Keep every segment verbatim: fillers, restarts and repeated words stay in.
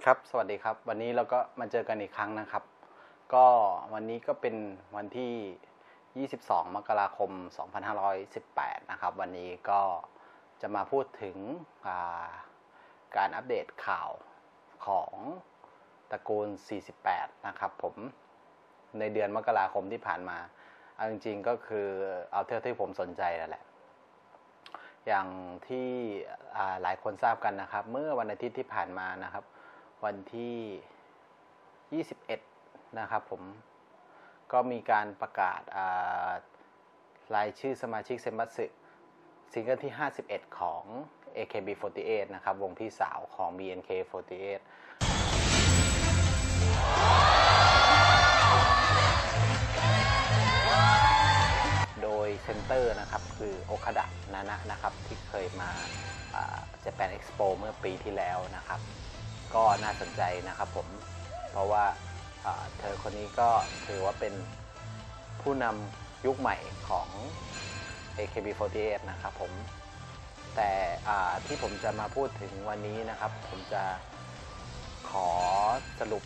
ครับสวัสดีครับวันนี้เราก็มาเจอกันอีกครั้งนะครับก็วันนี้ก็เป็นวันที่ยี่สิบสองมกราคมสองพันห้าร้อยสิบแปดนะครับวันนี้ก็จะมาพูดถึงการอัปเดตข่าวของตระกูลสี่สิบแปดนะครับผมในเดือนมกราคมที่ผ่านมาเอาจริงๆก็คือเอาเท่าที่ผมสนใจนั่นแหละอย่างที่หลายคนทราบกันนะครับเมื่อวันอาทิตย์ที่ผ่านมานะครับวันที่ยี่สิบเอ็ดนะครับผมก็มีการประกาศรายชื่อสมาชิกเซมบัตสึซิงเกิลที่ห้าสิบเอ็ดของ เอ เค บี สี่สิบแปดนะครับวงพี่สาวของ บี เอ็น เค สี่สิบแปดโดยเซนเตอร์นะครับคือโอคาดะนานะนะครับที่เคยมาเจแปนเอ็กซ์โปเมื่อปีที่แล้วนะครับก็น่าสนใจนะครับผมเพราะว่าเธอคนนี้ก็ถือว่าเป็นผู้นำยุคใหม่ของ เอ เค บี สี่สิบแปดนะครับผมแต่ที่ผมจะมาพูดถึงวันนี้นะครับผมจะขอสรุป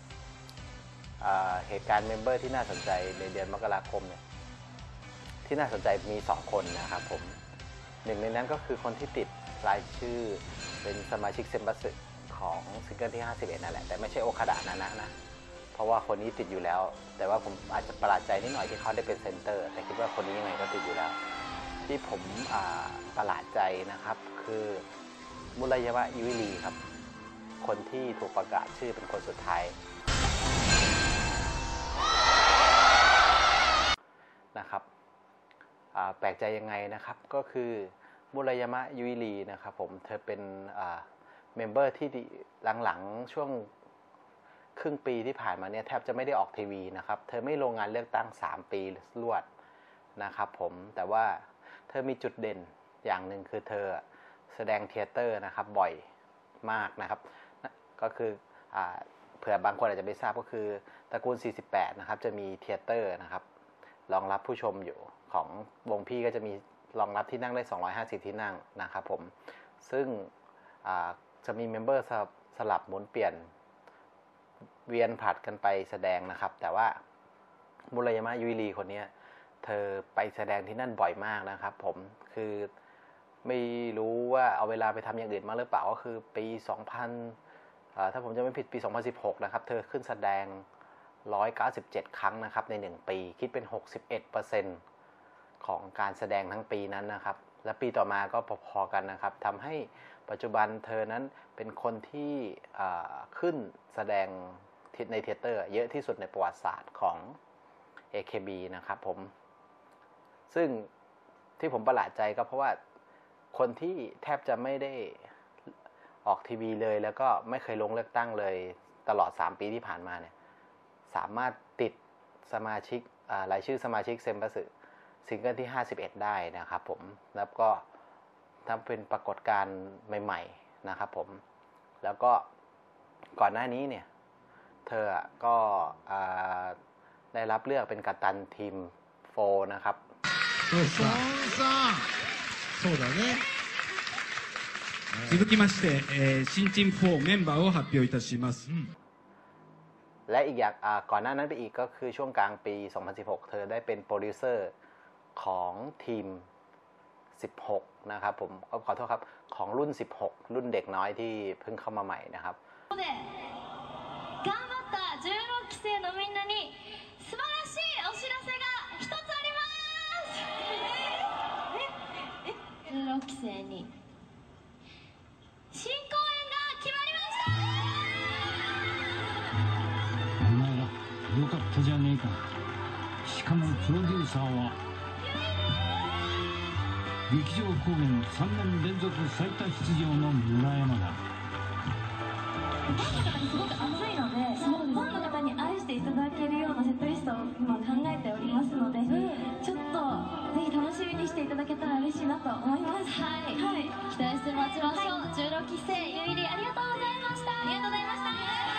เหตุการณ์เมมเบอร์ที่น่าสนใจในเดือนมกราคมเนี่ยที่น่าสนใจมีสองคนนะครับผมหนึ่งในนั้นก็คือคนที่ติดรายชื่อเป็นสมาชิกเซมบัสึของซิงเกิลที่ห้าสิบเอ็ดนั่นแหละแต่ไม่ใช่โอคาดะนานะนะเพราะว่าคนนี้ติดอยู่แล้วแต่ว่าผมอาจจะประหลาดใจนิดหน่อยที่เขาได้เป็นเซนเตอร์แต่คิดว่าคนนี้ยังไงก็ติดอยู่แล้วที่ผมประหลาดใจนะครับคือมุรายามะยุริครับคนที่ถูกประกาศชื่อเป็นคนสุดท้ายนะครับแปลกใจยังไงนะครับก็คือมุรายามะยุรินะครับผมเธอเป็นเมมเบอร์ที่หลังๆช่วงครึ่งปีที่ผ่านมาเนี่ยแทบจะไม่ได้ออกทีวีนะครับเธอไม่ลงงานเลือกตั้งสามปีรวดนะครับผมแต่ว่าเธอมีจุดเด่นอย่างหนึ่งคือเธอแสดงเธียเตอร์นะครับบ่อยมากนะครับก็คือเผื่อบางคนอาจจะไม่ทราบก็คือตระกูลสี่สิบแปดนะครับจะมีเธียเตอร์นะครับรองรับผู้ชมอยู่ของวงพี่ก็จะมีรองรับที่นั่งได้สองร้อยห้าสิบที่นั่งนะครับผมซึ่งจะมีเมมเบอร์สลับหมุนเปลี่ยนเวียนผัดกันไปแสดงนะครับแต่ว่ามุรายามะยุริคนนี้เธอไปแสดงที่นั่นบ่อยมากนะครับผมคือไม่รู้ว่าเอาเวลาไปทำอย่างอื่นมาหรือเปล่าก็คือปีสองพันถ้าผมจะไม่ผิดปีสองพันสิบหกนะครับเธอขึ้นแสดงหนึ่งร้อยเก้าสิบเจ็ดครั้งนะครับในหนึ่งปีคิดเป็น หกสิบเอ็ดเปอร์เซ็นต์ ของการแสดงทั้งปีนั้นนะครับและปีต่อมาก็พอๆกันนะครับทำให้ปัจจุบันเธอนั้นเป็นคนที่ขึ้นแสดงในเธียเตอร์เยอะที่สุดในประวัติศาสตร์ของ เอ เค บี นะครับผมซึ่งที่ผมประหลาดใจก็เพราะว่าคนที่แทบจะไม่ได้ออกทีวีเลยแล้วก็ไม่เคยลงเลือกตั้งเลยตลอดสามปีที่ผ่านมาเนี่ยสามารถติดสมาชิกรายชื่อสมาชิกเซมบัสึซิงเกิลที่ห้าสิบเอ็ดได้นะครับผมแล้วก็ทำเป็นปรากฏการณ์ใหม่ๆนะครับผมแล้วก็ก่อนหน้านี้เนี่ยเธอก็ได้รับเลือกเป็นกัปตันทีมโฟนะครับそうだね続きまして、えー、新チームโฟร์メンバーを発表いたしますและอีกอย่างก่อนหน้านั้นไปอีกก็คือช่วงกลางปีสองพันสิบหกเธอได้เป็นโปรดิวเซอร์ของทีมสิบหกนะครับผมขอโทษครับของรุ่นสิบหกรุ่นเด็กน้อยที่เพิ่งเข้ามาใหม่นะครับ頑張ったじゅうろくきせいのみんなに素晴らしいお知らせが一つありますじゅうろくきせいに新公演が決まりましたお前らよかったじゃねえかしかもプロデューサーは劇場公演さんねん連続最多出場の村山だファンの方にすごく熱いのでファンの方に愛していただけるようなセットリストを今考えておりますのでちょっとぜひ楽しみにしていただけたら嬉しいなと思いますはい、はい、期待して待ちましょう、はい、じゅうろくきせいゆいりありがとうございましたありがとうございました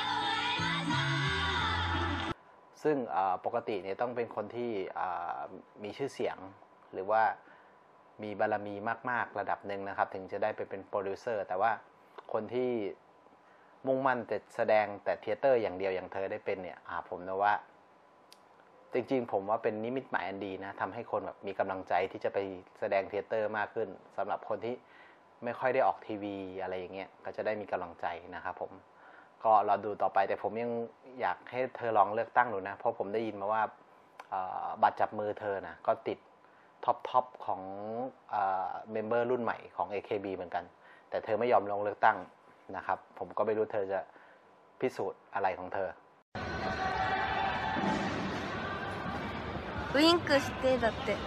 ซึ่งปกติเนี่ยต้องเป็นคนที่มีชื่อเสียงหรือว่ามีบารมีมากๆระดับหนึ่งนะครับถึงจะได้ไปเป็นโปรดิวเซอร์แต่ว่าคนที่มุ่งมั่นแต่แสดงแต่เทเตอร์อย่างเดียวอย่างเธอได้เป็นเนี่ยผมนะว่าจริงๆผมว่าเป็นนิมิตหมายอันดีนะทำให้คนแบบมีกำลังใจที่จะไปแสดงเทเตอร์มากขึ้นสำหรับคนที่ไม่ค่อยได้ออกทีวีอะไรอย่างเงี้ยก็จะได้มีกำลังใจนะครับผมก็รอดูต่อไปแต่ผมยังอยากให้เธอลองเลือกตั้งดูนะเพราะผมได้ยินมาว่าบัตรจับมือเธอนะก็ติดท็อปท็อปของเมมเบอร์รุ่นใหม่ของ เอ เค บี เหมือนกันแต่เธอไม่ยอมลงเลือกตั้งนะครับผมก็ไม่รู้เธอจะพิสูจน์อะไรของเธอウインクしてだって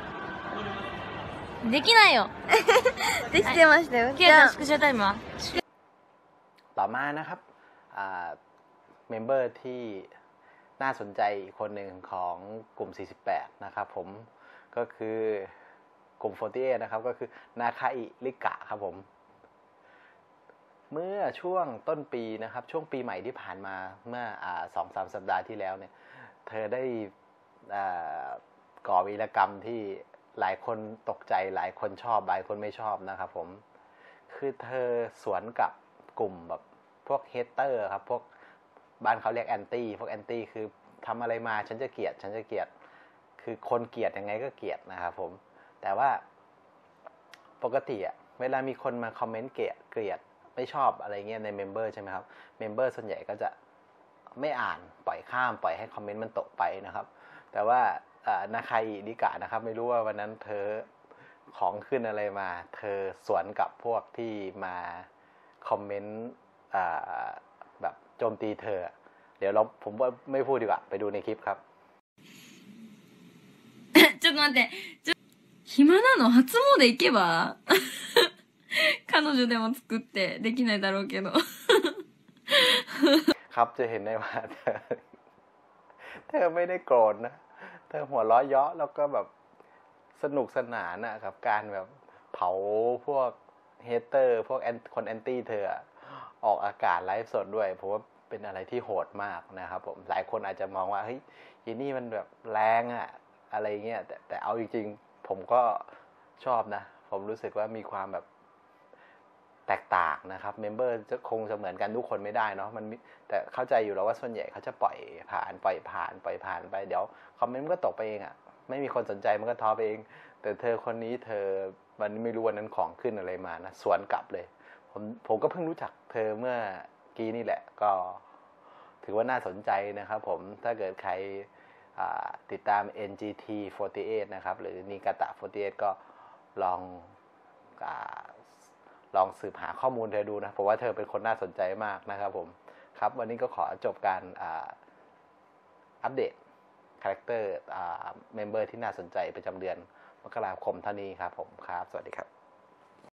できないよできてましたよ、 キラちゃんスクショタイムはต่อมานะครับเมมเบอร์ที่น่าสนใจอีกคนหนึ่งของกลุ่มสี่สิบแปดนะครับผมก็คือกลุ่มสี่สิบแปดนะครับก็คือนาคาอิริกะครับผมเมื่อช่วงต้นปีนะครับช่วงปีใหม่ที่ผ่านมาเมื่อสองสามสัปดาห์ที่แล้วเนี่ยเธอได้ก่อวีรกรรมที่หลายคนตกใจหลายคนชอบหลายคนไม่ชอบนะครับผมคือเธอสวนกับกลุ่มแบบพวกเฮเตอร์ครับพวกบ้านเขาเรียกแอนตี้พวกแอนตี้คือทำอะไรมาฉันจะเกลียดฉันจะเกลียดคือคนเกลียดยังไงก็เกลียดนะครับผมแต่ว่าปกติอะเวลามีคนมาคอมเมนต์เกลียดเกลียดไม่ชอบอะไรเงี้ยในเมมเบอร์ใช่ไหมครับเมมเบอร์ส่วนใหญ่ก็จะไม่อ่านปล่อยข้ามปล่อยให้คอมเมนต์มันตกไปนะครับแต่ว่านาคาอิริกะนะครับไม่รู้ว่าวันนั้นเธอของขึ้นอะไรมาเธอสวนกับพวกที่มาคอมเมนต์แบบโจมตีเธอเดี๋ยวเราผมว่าไม่พูดดีกว่าไปดูในคลิปครับちょっと待ってちょ暇なの初詣行けば彼女でも作ってできないだろうけどครับจะเห็นได้ว่าเธอเธอไม่ได้โกรธนะเธอหัวเราะเยาะแล้วก็แบบสนุกสนานนะกับการแบบเผาพวกเฮเตอร์พวกคนแอนตี้เธอออกอากาศไลฟ์สดด้วยผมว่าเป็นอะไรที่โหดมากนะครับผมหลายคนอาจจะมองว่าเฮ้ยยีนี่มันแบบแรงอะอะไรเงี้ยแต่แต่เอาจริงๆผมก็ชอบนะผมรู้สึกว่ามีความแบบแตกต่างนะครับเมมเบอร์จะคงจะเหมือนกันทุกคนไม่ได้เนาะมันแต่เข้าใจอยู่แล้วว่าส่วนใหญ่เขาจะปล่อยผ่านปล่อยผ่านปล่อยผ่านไปเดี๋ยวคอมเมนต์มันก็ตกไปเองอะไม่มีคนสนใจมันก็ท้อไปเองแต่เธอคนนี้เธอมันไม่รู้วันนั้นของขึ้นอะไรมานะสวนกลับเลยผมผมก็เพิ่งรู้จักเธอเมื่อกี้นี่แหละก็ถือว่าน่าสนใจนะครับผมถ้าเกิดใครติดตาม เอ็น จี ที สี่สิบแปดนะครับหรือนิกาตะสี่สิบแปดก็ลองลองสืบหาข้อมูลเธอดูนะผมว่าเธอเป็นคนน่าสนใจมากนะครับผมครับวันนี้ก็ขอจบการอัปเดตคาแรคเตอร์เมมเบอร์ที่น่าสนใจประจำเดือนมกราคมเท่านี้ครับผมครับสวัสดีครับ